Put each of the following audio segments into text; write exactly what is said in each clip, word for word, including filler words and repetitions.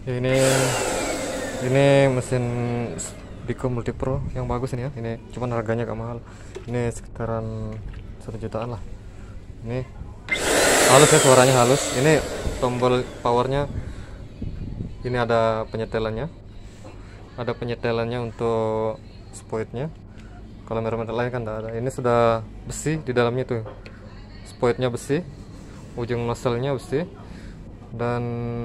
Ini ini mesin Biko Multipro yang bagus ini ya. Ini cuman harganya agak mahal. Ini sekitaran satu jutaan lah. Ini halus ya, suaranya halus. Ini tombol powernya. Ini ada penyetelannya. Ada penyetelannya untuk spoidnya. Kalau merek-merek lain kan tidak ada. Ini sudah besi di dalamnya tuh. Spoidnya besi, ujung nozzle-nya besi, dan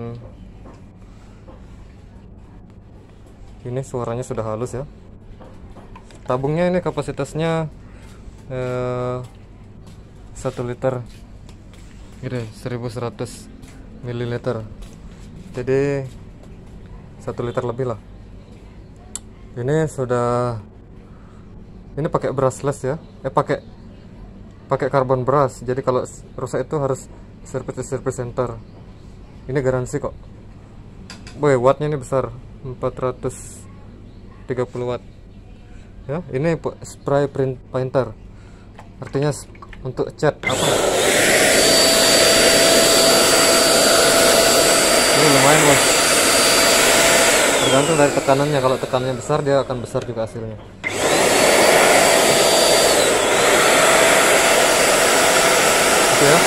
ini suaranya sudah halus ya. Tabungnya ini kapasitasnya eh, satu liter, gede, seribu seratus mililiter. Jadi satu liter lebih lah. Ini sudah, ini pakai brushless ya. Eh pakai pakai carbon brush. Jadi kalau rusak itu harus service di service center. Ini garansi kok. Boy, wattnya ini besar, empat ratus tiga puluh watt. Ya, ini spray print painter. Artinya untuk cat apa? Ini lumayan bos. Tergantung dari tekanannya. Kalau tekanannya besar, dia akan besar juga hasilnya. Gitu ya.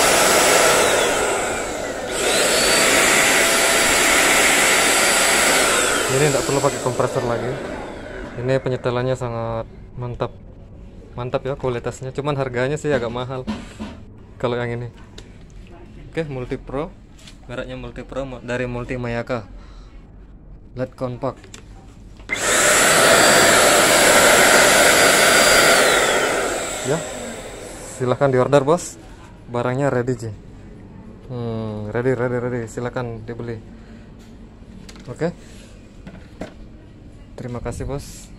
Ini tidak perlu pakai kompresor lagi. Ini penyetelannya sangat mantap, mantap ya kualitasnya. Cuman harganya sih agak mahal kalau yang ini. Oke, Multipro, mereknya Multipro dari Multimayaka, L E D compact. Ya, silahkan diorder bos. Barangnya ready Ji. Hmm, ready, ready, ready. Silahkan dibeli. Oke. Terima kasih bos.